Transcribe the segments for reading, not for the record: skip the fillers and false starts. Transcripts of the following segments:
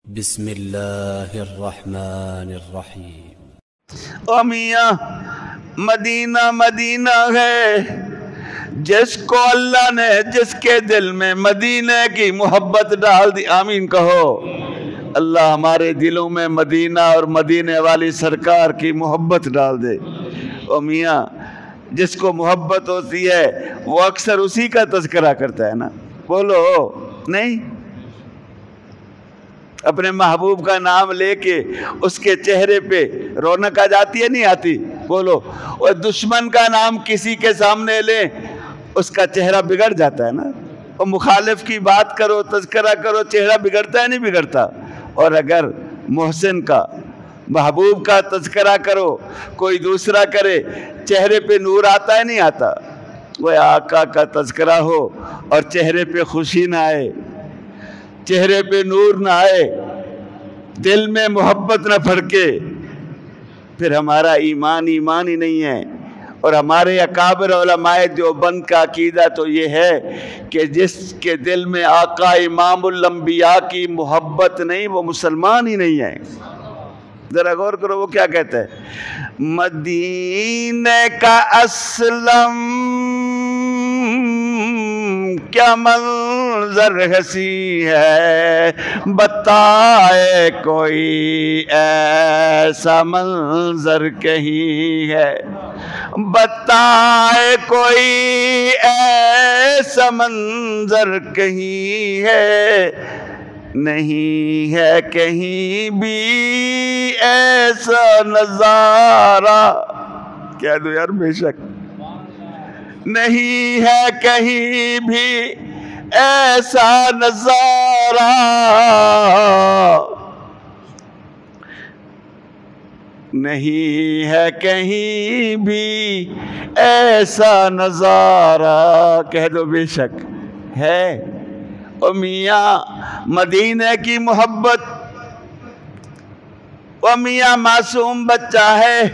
बिस्मिल्लाहिर्रहमानिर्रहीम। ओ मियाँ, Medina Medina है, जिसको अल्लाह ने जिसके दिल में मदीने की मोहब्बत डाल दी, आमीन कहो। अल्लाह हमारे दिलों में मदीना और मदीने वाली सरकार की मोहब्बत डाल दे। ओ मियाँ, जिसको मोहब्बत होती है वो अक्सर उसी का तज़किरा करता है ना, बोलो नहीं? अपने महबूब का नाम लेके उसके चेहरे पे रौनक आ जाती है, नहीं आती? बोलो। और दुश्मन का नाम किसी के सामने ले, उसका चेहरा बिगड़ जाता है ना। और मुखालिफ की बात करो, तज़किरा करो, चेहरा बिगड़ता है नहीं बिगड़ता? और अगर मोहसिन का, महबूब का तज़किरा करो, कोई दूसरा करे, चेहरे पे नूर आता है नहीं आता? वह आका का तज़किरा हो और चेहरे पे खुशी ना आए, चेहरे पे नूर ना आए, दिल में मोहब्बत ना फड़के, फिर हमारा ईमान ईमान ही नहीं है। और हमारे अकाबिर उलमाए देवबंद का अकीदा तो ये है कि जिसके दिल में आका इमामुल अंबिया की मोहब्बत नहीं, वो मुसलमान ही नहीं है। जरा गौर करो वो क्या कहते हैं, मदीने का असलम क्या मंजर हसी है, बताए कोई ऐसा मंजर कहीं है, बताए कोई ऐसा मंजर कहीं है, नहीं है कहीं भी ऐसा नजारा। क्या दो यार, बेशक नहीं है कहीं भी ऐसा नजारा, नहीं है कहीं भी ऐसा नजारा। कह दो बेशक है। ओ मियाँ, मदीने की मोहब्बत। ओ मियाँ, मासूम बच्चा है,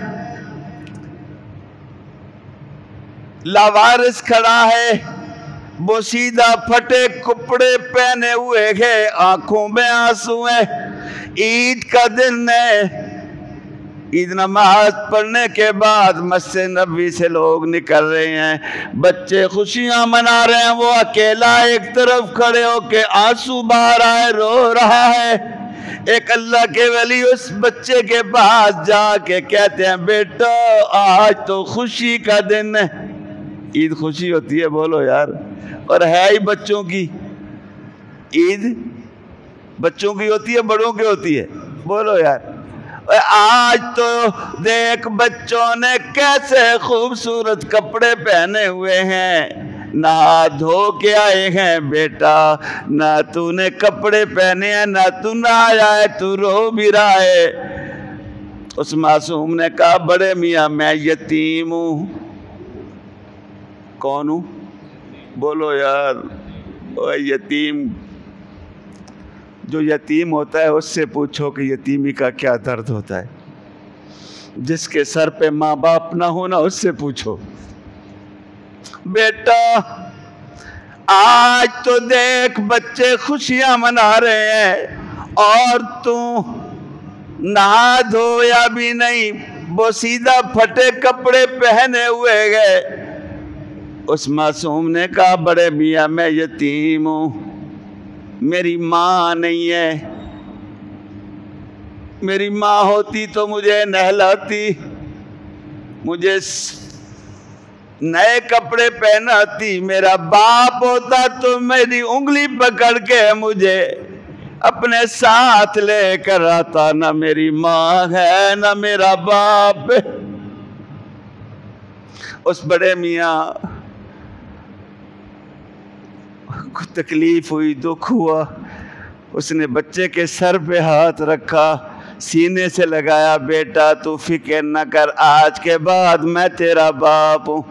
लावारिस खड़ा है, बोसीदा फटे कपड़े पहने हुए है, आंखों में आंसू है, ईद का दिन है। ईद नमाज पढ़ने के बाद मस्जिद नबी से लोग निकल रहे हैं, बच्चे खुशियां मना रहे हैं, वो अकेला एक तरफ खड़े होके आंसू बहा रहा है, रो रहा है। एक अल्लाह के वली उस बच्चे के पास जाके कहते हैं, बेटा आज तो खुशी का दिन है। ईद खुशी होती है, बोलो यार, और है ही बच्चों की। ईद बच्चों की होती है, बड़ों की होती है? बोलो यार। आज तो देख बच्चों ने कैसे खूबसूरत कपड़े पहने हुए हैं, नहा धो के आए हैं बेटा, ना तूने कपड़े पहने हैं, ना तू नहाया है, तू रो भी रहा है। उस मासूम ने कहा, बड़े मियाँ मैं यतीम हूँ। कौन हूँ? बोलो यार। ओ यतीम, जो यतीम होता है उससे पूछो कि यतीमी का क्या दर्द होता है। जिसके सर पे माँ बाप ना हो ना, उससे पूछो। बेटा आज तो देख बच्चे खुशियां मना रहे हैं और तू नहा धोया भी नहीं, बोसीदा फटे कपड़े पहने हुए गए। उस मासूम ने कहा, बड़े मियाँ मैं यतीम हूँ, मेरी माँ नहीं है, मेरी माँ होती तो मुझे नहलाती, मुझे नए कपड़े पहनाती, मेरा बाप होता तो मेरी उंगली पकड़ के मुझे अपने साथ लेकर आता। ना मेरी माँ है ना मेरा बाप। उस बड़े मियाँ को तकलीफ हुई, दुख हुआ, उसने बच्चे के सर पे हाथ रखा, सीने से लगाया, बेटा तू फिक्र न कर, आज के बाद मैं तेरा बाप हूँ,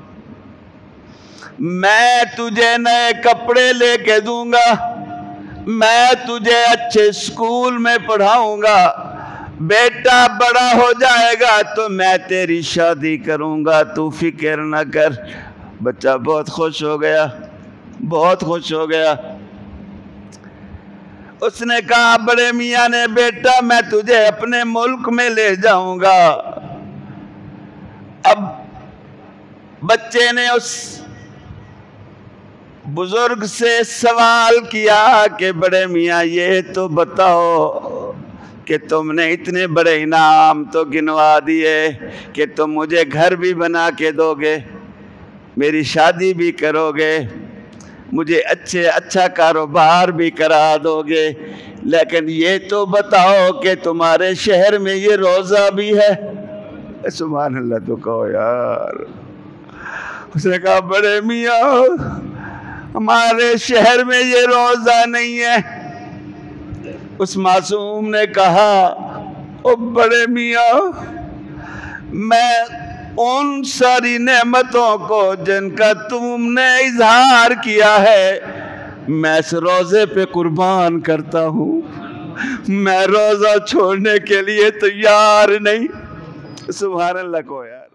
मैं तुझे नए कपड़े लेके दूंगा, मैं तुझे अच्छे स्कूल में पढ़ाऊंगा, बेटा बड़ा हो जाएगा तो मैं तेरी शादी करूंगा, तू फिक्र न कर। बच्चा बहुत खुश हो गया, बहुत खुश हो गया। उसने कहा बड़े मियाँ ने, बेटा मैं तुझे अपने मुल्क में ले जाऊंगा। अब बच्चे ने उस बुजुर्ग से सवाल किया कि बड़े मियाँ ये तो बताओ कि तुमने इतने बड़े इनाम तो गिनवा दिए कि तुम मुझे घर भी बना के दोगे, मेरी शादी भी करोगे, मुझे अच्छा कारोबार भी करा दोगे, लेकिन ये तो बताओ कि तुम्हारे शहर में ये रोज़ा भी है। सुभान अल्लाह तो कहो यार। उसने कहा बड़े मियाँ हमारे शहर में ये रोज़ा नहीं है। उस मासूम ने कहा ओ बड़े मियाँ मैं उन सारी नेमतों को जिनका तुमने इजहार किया है मैं इस रोज़े पे कुर्बान करता हूँ, मैं रोज़ा छोड़ने के लिए तैयार नहीं। सुभान अल्लाह को यार।